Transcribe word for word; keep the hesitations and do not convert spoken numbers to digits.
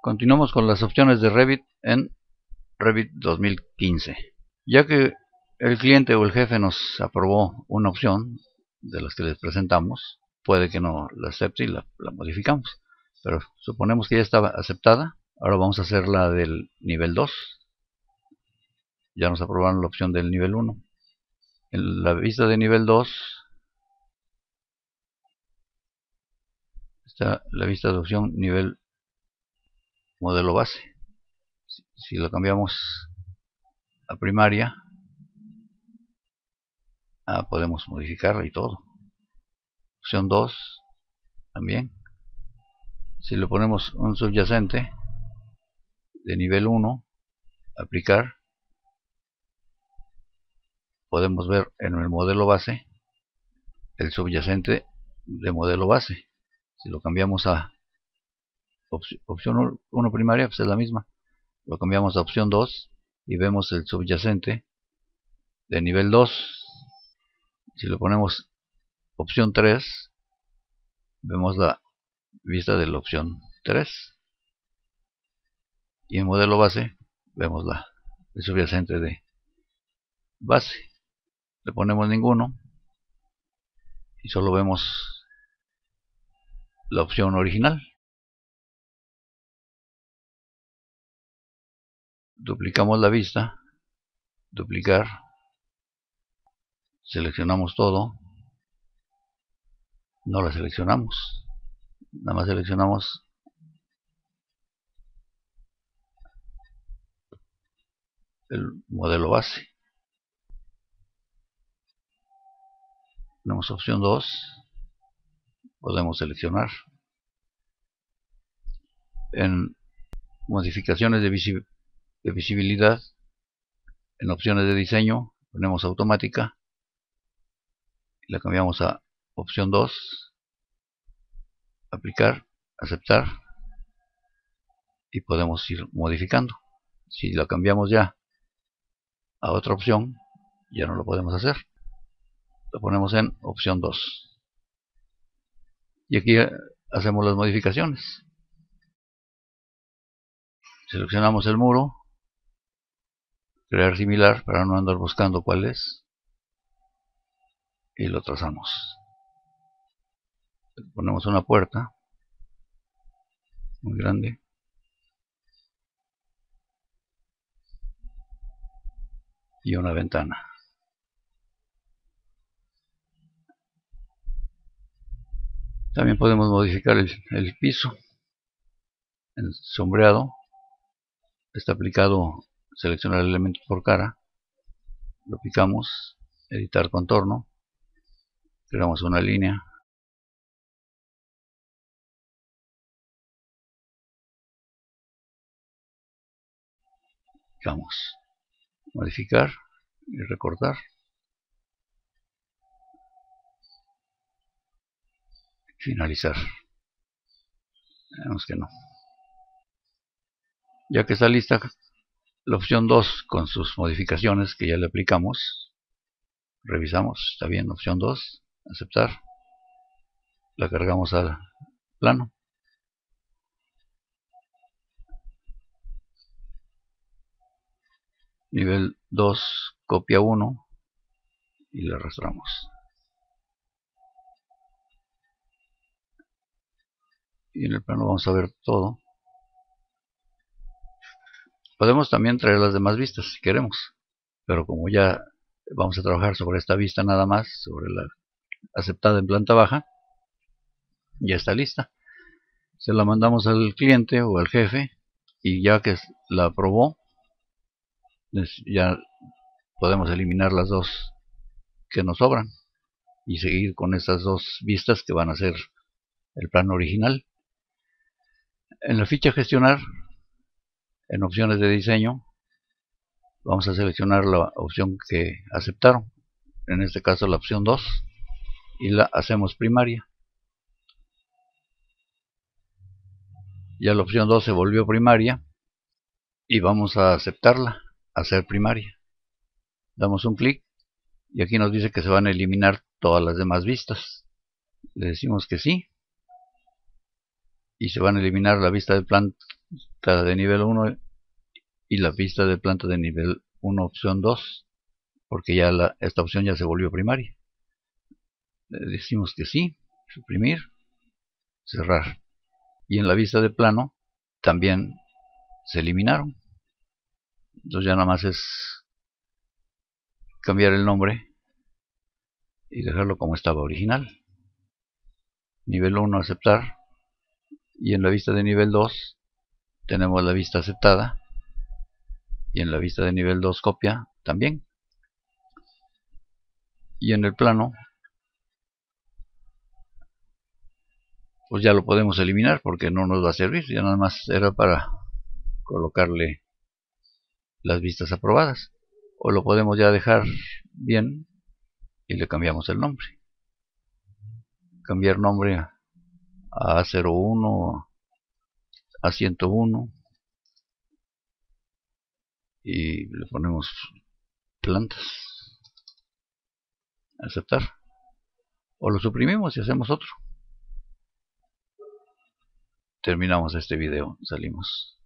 Continuamos con las opciones de Revit en Revit dos mil quince. Ya que el cliente o el jefe nos aprobó una opción de las que les presentamos, puede que no la acepte y la, la modificamos. Pero suponemos que ya estaba aceptada. Ahora vamos a hacer la del nivel dos. Ya nos aprobaron la opción del nivel uno. En la vista de nivel dos está la vista de opción nivel modelo base. Si lo cambiamos a primaria, ah, podemos modificarla y todo. Opción dos también. Si le ponemos un subyacente de nivel uno, aplicar, podemos ver en el modelo base el subyacente de modelo base. Si lo cambiamos a opción uno primaria, pues es la misma. Lo cambiamos a opción dos y vemos el subyacente de nivel dos. Si lo ponemos opción tres, vemos la vista de la opción tres. Y en modelo base vemos la, el subyacente de base. Le ponemos ninguno y solo vemos la opción original. Duplicamos la vista, duplicar, seleccionamos todo, no la seleccionamos, nada más seleccionamos el modelo base. Tenemos opción dos, podemos seleccionar. En modificaciones de, visi de visibilidad, en opciones de diseño, ponemos automática, y la cambiamos a opción dos, aplicar, aceptar, y podemos ir modificando. Si la cambiamos ya a otra opción, ya no lo podemos hacer. Lo ponemos en opción dos. Y aquí hacemos las modificaciones. Seleccionamos el muro, crear similar para no andar buscando cuál es, y lo trazamos. Ponemos una puerta muy grande, y una ventana. También podemos modificar el, el piso. En sombreado está aplicado seleccionar el elemento por cara, lo picamos, editar contorno, creamos una línea, picamos, modificar y recortar, finalizar. Vemos que no. Ya que está lista la opción dos con sus modificaciones que ya le aplicamos, revisamos, está bien, opción dos, aceptar, la cargamos al plano, nivel dos, copia uno, y le arrastramos, y en el plano vamos a ver todo. Podemos también traer las demás vistas si queremos, pero como ya vamos a trabajar sobre esta vista nada más, sobre la aceptada en planta baja, ya está lista. Se la mandamos al cliente o al jefe, y ya que la aprobó, ya podemos eliminar las dos que nos sobran y seguir con estas dos vistas que van a ser el plano original. En la ficha gestionar, en opciones de diseño, vamos a seleccionar la opción que aceptaron, en este caso la opción dos, y la hacemos primaria. Ya la opción dos se volvió primaria y vamos a aceptarla, hacer primaria. Damos un clic y aquí nos dice que se van a eliminar todas las demás vistas. Le decimos que sí, y se van a eliminar la vista de planta aceptada de nivel uno y la vista de planta de nivel uno opción dos, porque ya la, esta opción ya se volvió primaria. Le decimos que sí, suprimir, cerrar. Y en la vista de plano también se eliminaron. Entonces ya nada más es cambiar el nombre y dejarlo como estaba original. Nivel uno aceptar, y en la vista de nivel dos tenemos la vista aceptada, y en la vista de nivel dos copia también. Y en el plano pues ya lo podemos eliminar porque no nos va a servir, ya nada más era para colocarle las vistas aprobadas, o lo podemos ya dejar bien y le cambiamos el nombre. Cambiar nombre a A cero uno, A ciento uno, y le ponemos plantas, aceptar, o lo suprimimos y hacemos otro. Terminamos este video, salimos.